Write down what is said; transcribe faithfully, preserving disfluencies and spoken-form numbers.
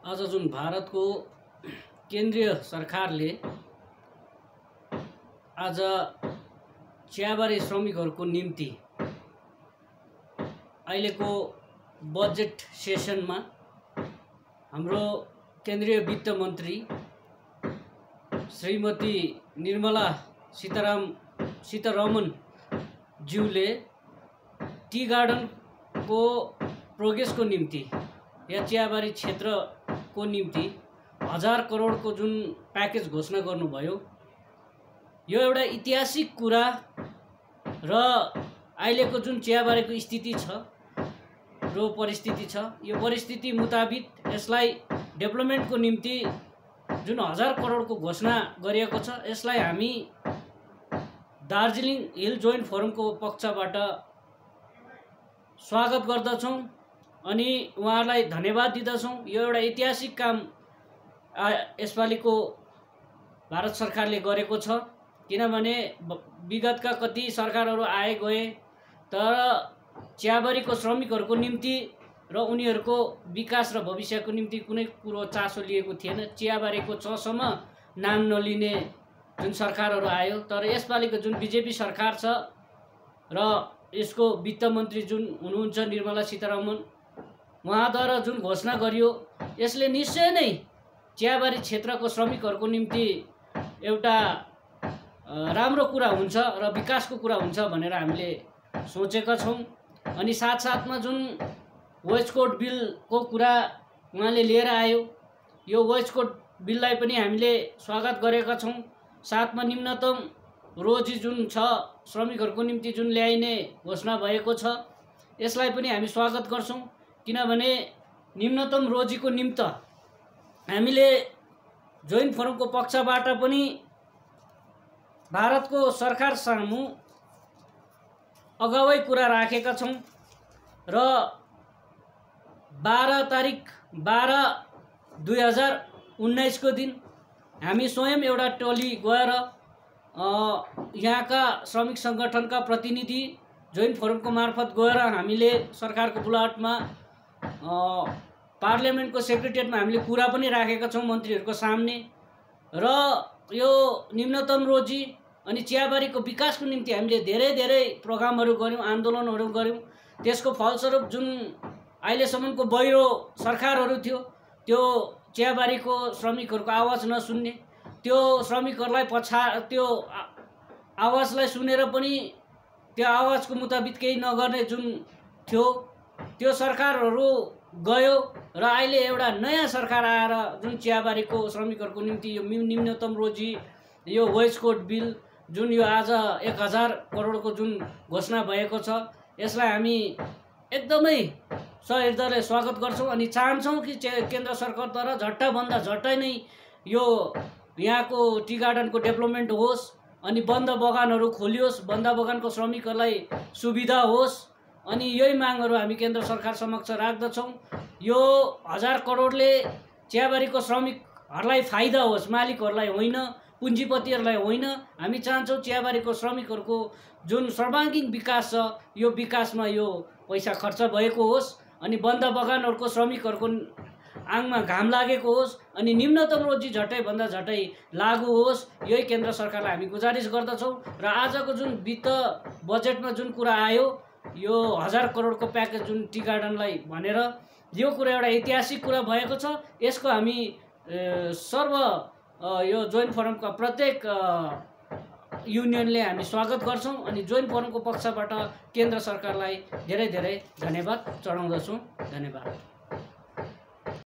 आज जुन भारतको केन्द्रीय सरकारले आज चियाबारी श्रमिकहरूको निम्ति अहिलेको बजेट सेसनमा हाम्रो केन्द्रीय वित्त मन्त्री श्रीमती निर्मला सीताराम सीतारमण ज्यूले टी गार्डनको प्रोग्रेसको निम्ति या चियाबारी क्षेत्रको निम्ति हजार करोडको जुन प्याकेज घोषणा गर्नुभयो, यो एउटा ऐतिहासिक कुरा र अहिलेको जुन चियाबारीको स्थिति छ र परिस्थिति छ, यो परिस्थिति मुताबिक यसलाई डेभलपमेन्टको निम्ति जुन हजार करोडको घोषणा गरिएको छ, यसलाई हामी दार्जिलिङ हिल जोइन्ट फोरमको पक्षबाट स्वागत गर्दछौं अनि उहाँलाई धन्यवाद दिदछौं। यो एउटा ऐतिहासिक काम यसपालिको भारत सरकारले गरेको छ, किनभने विगतका कति सरकारहरू आए गए तर चियाबारीको श्रमिकहरूको निम्ति र उनीहरूको विकास र भविष्यको निम्ति कुनै कुरो चासो लिएको थिएन। चियाबारीको चसम्म नाम नलिने जुन सरकारहरू आयो, तर यसपालिको जुन बीजेपी सरकार छ र यसको वित्त मन्त्री जुन हुनुहुन्छ निर्मला सीतारमण, उहाँद्वारा जुन घोषणा गरियो यसले निश्चय नै चियाबारी क्षेत्रको श्रमिकहरूको निम्ति एउटा राम्रो कुरा हुन्छ र विकासको कुरा हुन्छ भनेर हामीले सोचेका छौं। अनि साथसाथमा जुन वेज कोड बिलको कुरा उहाँले लिएर आयो, यो वेज कोड बिललाई पनि हामीले स्वागत गरेका छौं। साथमा निम्नतम रोजी जुन छ श्रमिकहरूको निम्ति जुन ल्याइने घोषणा भएको छ, यसलाई पनि हामी स्वागत गर्छौं, किनभने निम्नतम रोजीको निम्ति हामीले जोइन्ट फोरमको पक्षबाट पनि भारतको सरकार सामु अगावै कुरा राखेका छौं र बाह्र तारिक बाह्र दुई हजार उन्नाइस को दिन हामी स्वयं एउटा टोली गएर यहाँका श्रमिक संगठनका प्रतिनिधि जोइन्ट फोरमको मार्फत गएर हामीले सरकारको बुलावटमा पार्लियामेन्टको सेक्रेटेरिएटमा हामीले कुरा पनि राखेका छौं मन्त्रीहरूको सामने। र यो निम्नतम रोजी अनि चियाबारीको विकासको निम्ति हामीले धेरै धेरै प्रोग्रामहरू गर्यौं, आन्दोलनहरू गर्यौं। त्यसको फलस्वरूप जुन अहिलेसम्मको बहिरो सरकारहरू थियो, त्यो चियाबारीको श्रमिकहरूको आवाज नसुन्ने, त्यो श्रमिकहरूलाई पछा त्यो आवाजलाई सुनेर पनि त्यो आवाजको मुताबिक केही नगर्ने जुन थियो, त्यो सरकारहरू गयो र अहिले एउटा नयाँ सरकार आएर जुन चियाबारीको श्रमिकहरूको निम्ति यो निम्नतम रोजी, यो वेज कोड बिल जुन यो आज एक हजार करोडको जुन घोषणा भएको छ, यसलाई हामी एकदमै सहृदयले स्वागत गर्छौं अनि चाहन्छौं कि केन्द्र सरकारद्वारा झट्टभन्दा झट्टै नै यो यहाँको टी गार्डनको डेभलपमेन्ट होस् अनि बन्द बगानहरू खोलियोस्, बन्द बगानको श्रमिकहरूलाई सुविधा होस्। अनि यही मागहरू हामी केन्द्र सरकार समक्ष राख्दछौं। यो हजार करोडले चियाबारीको श्रमिकहरूलाई फाइदा होस्, मालिकहरूलाई होइन, पुँजीपतिहरूलाई होइन। हामी चाहन्छौं चियाबारीको श्रमिकहरूको जुन सर्वाङ्गीण विकास छ, यो विकासमा यो पैसा खर्च भएको होस् अनि बन्द बगानहरूको श्रमिकहरूको आङमा घाम लागेको होस् अनि निम्नतम रोजी झट्टै भन्दा झट्टै लागू होस्। यही केन्द्र सरकारलाई हामी गुजारिस गर्दछौं। र आजको जुन वित्त बजेटमा जुन कुरा आयो, यो हजार करोडको प्याकेज जुन टी गार्डनलाई भनेर, यो कुरा एउटा ऐतिहासिक कुरा भएको छ। यसको हामी सर्व यो जोइन्ट फोरमका प्रत्येक युनियनले हामी स्वागत गर्छौं अनि जोइन्ट फोरमको पक्षबाट केन्द्र सरकारलाई धेरै धेरै धन्यवाद चढाउँदछौं। धन्यवाद।